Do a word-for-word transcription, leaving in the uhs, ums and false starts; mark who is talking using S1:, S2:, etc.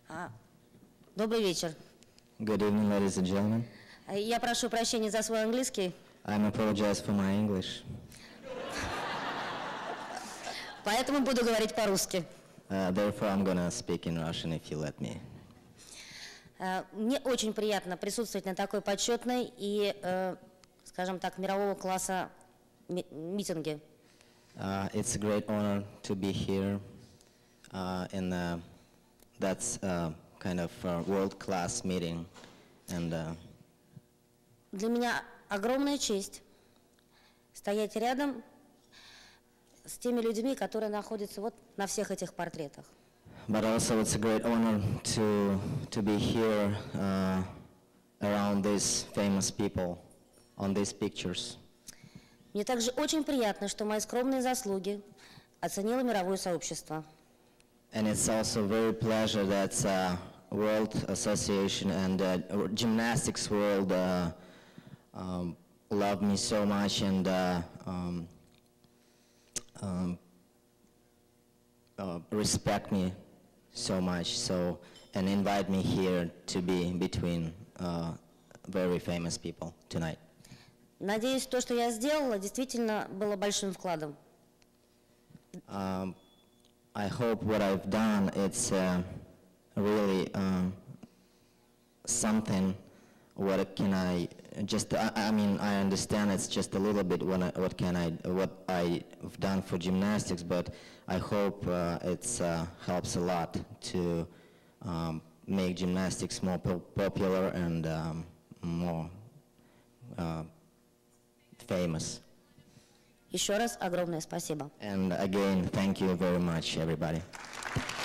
S1: А, Добрый вечер.
S2: Good evening, ladies and gentlemen.
S1: Я прошу прощения за свой английский.
S2: I apologize for my English.
S1: Поэтому буду говорить по-русски.
S2: Uh, therefore, I'm gonna speak in Russian if you let me.
S1: Uh, Мне очень приятно присутствовать на такой почетной и, uh, скажем так, мирового класса ми- митинге.
S2: Uh, it's a great honor to be here uh, in uh, that's uh, kind of a world-class meeting, and uh,
S1: Для меня огромная честь стоять рядом с теми людьми, которые находятся вот на всех этих портретах.
S2: but also it's a great honor to to be here uh, around these famous people on these pictures.
S1: Мне также очень приятно, что мои скромные заслуги оценило мировое сообщество.
S2: And it's also very pleasure that uh, World Association and uh, Gymnastics World uh, um, love me so much and uh, um, um, uh, respect me so much. So and invite me here to be between uh, very famous people tonight.
S1: Надеюсь, то, что я сделала, действительно было большим вкладом.
S2: Um, I hope what I've done it's uh, really um, something. What can I just? I, I mean, I understand it's just a little bit. What I, what can I? What I've done for gymnastics, but I hope uh, it's uh, helps a lot to um, make gymnastics more po- popular and um, more uh, famous.
S1: Еще раз огромное спасибо.
S2: And again, thank you very much, everybody.